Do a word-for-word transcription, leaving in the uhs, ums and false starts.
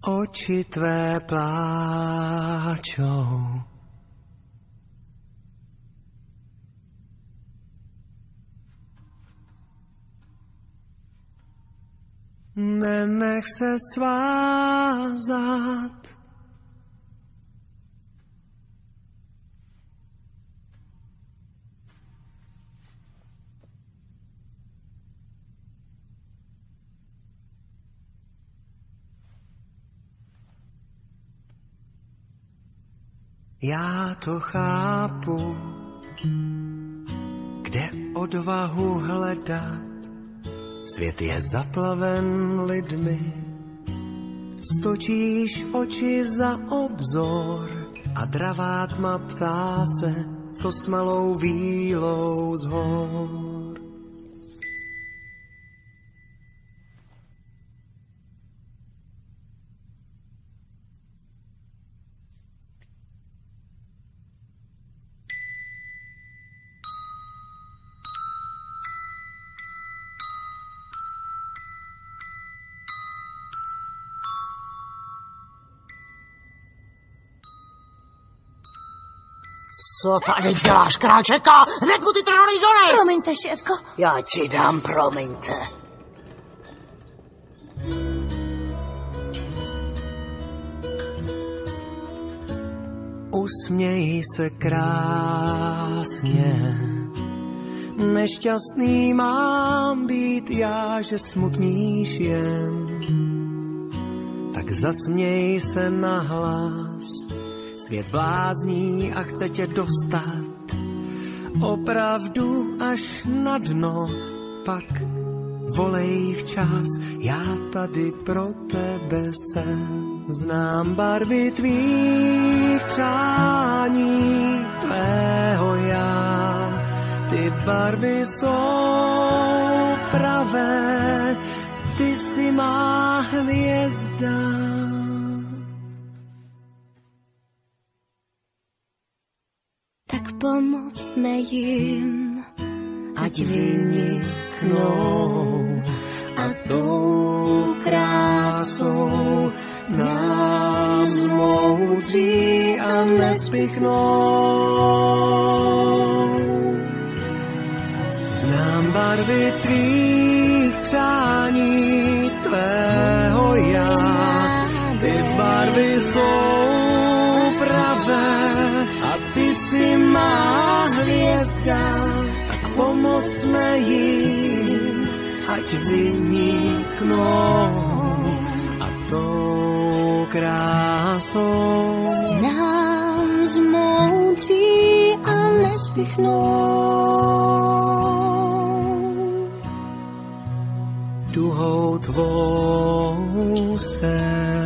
Oči tvé pláčou. Nenech se svázat. Já to chápu, kde odvahu hledat. Svět je zaplaven lidmi, stočíš oči za obzor a dravá tma ptá se, co s malou vílou z hor. Co tady děláš, kráčeka? Hned mu ty trhaný donést! Promiňte, šéfko. Já ti dám, promiňte. Usměj se krásně, nešťastný mám být já, že smutníš jen. Tak zasměj se nahlas, svět blázní a chce tě dostat opravdu až na dno, pak volej včas, já tady pro tebe jsem. Znám barvy tvých přání, tvého já, ty barvy jsou pravé, ty jsi má hvězda. Tak pomozme jim, ať vyniknou a tou krásou nás moudří a nespichnou. Znám barvy tvých přání, tvého já, ty barvy jsou pravé a ty jsi má hvězda, tak pomozme jim, ať vyniknou a tou krásou nám zmoudří a nespichnou. Duhou tvou se